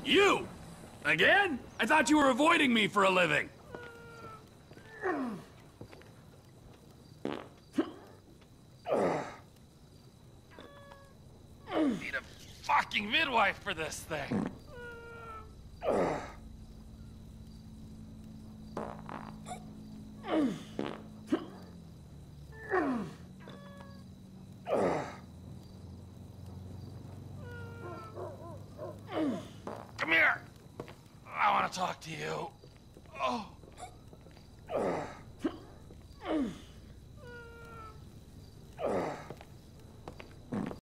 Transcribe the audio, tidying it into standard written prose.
You! Again? I thought you were avoiding me for a living. Need a fucking midwife for this thing. Come here. I want to talk to you. Oh.